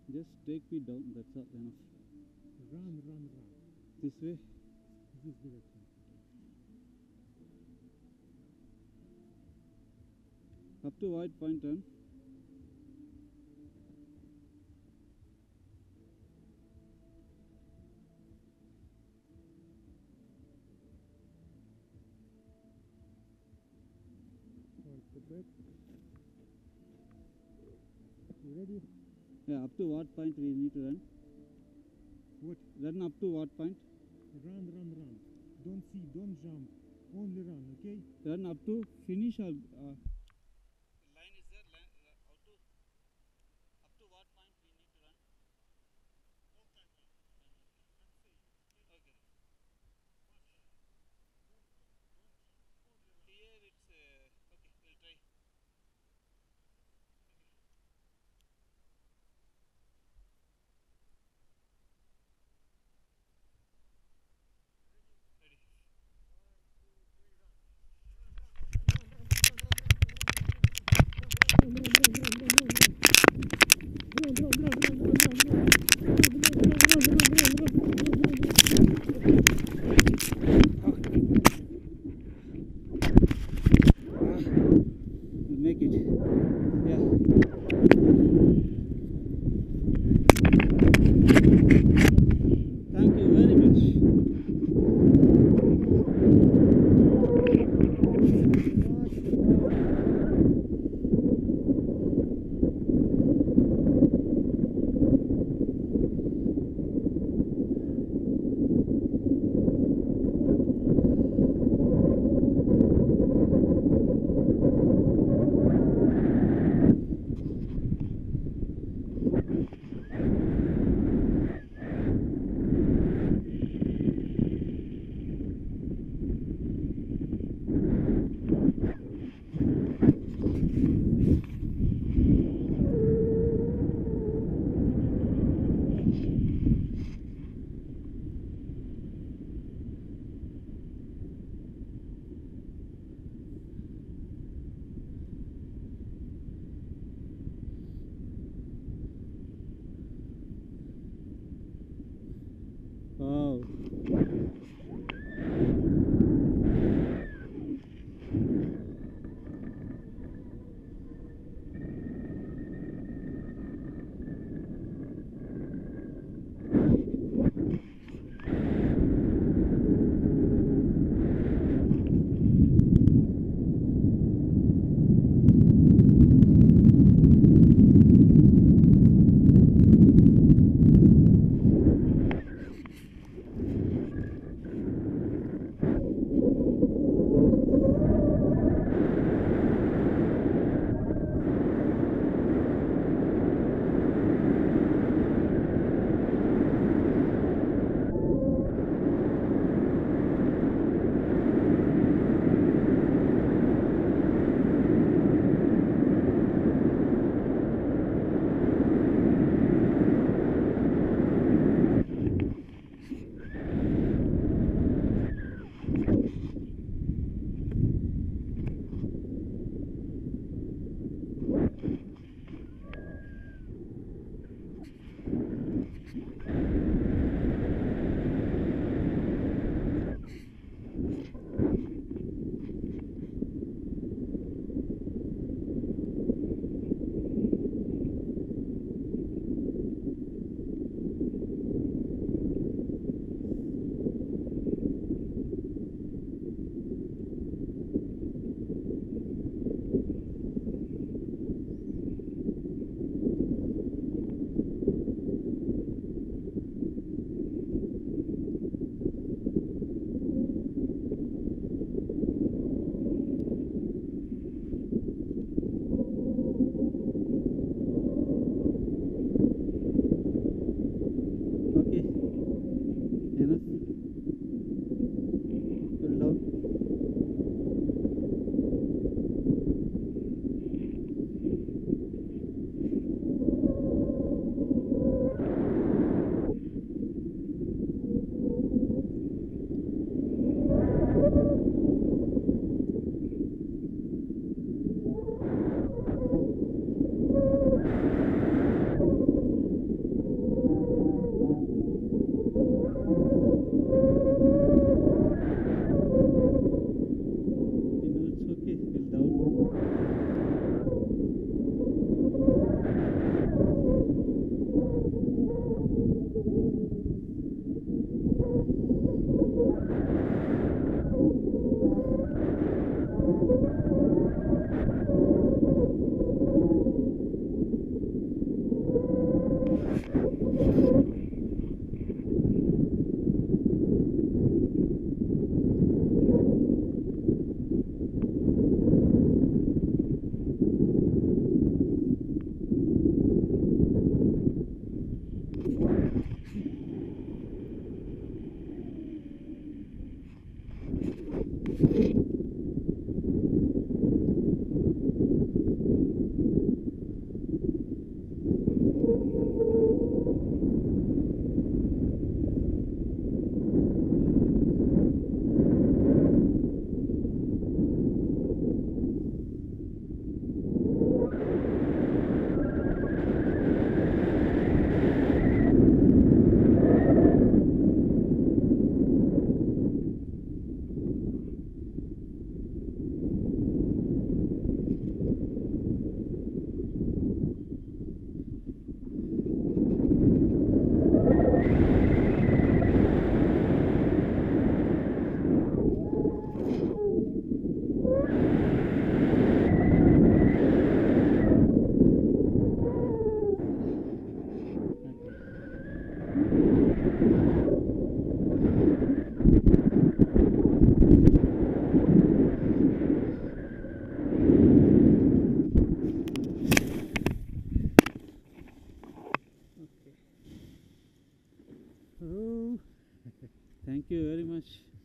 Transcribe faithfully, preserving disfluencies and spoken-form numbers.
Just take me down, that's all enough. Run, run, run. This way. This direction. Up to white point run. One step back. You ready? Yeah, up to what point we need to run? What? Run up to what point? Run, run, run. Don't see, don't jump. Only run, okay? Run up to finish or uh, line is there? Line, uh, how to up to what point we need to run? All time run. I'm saying. Okay. Only run. Here it's uh, okay. We'll try. Ready? One, two, three, run. Run, run, run, run, run, run, run, run. Thank you very much.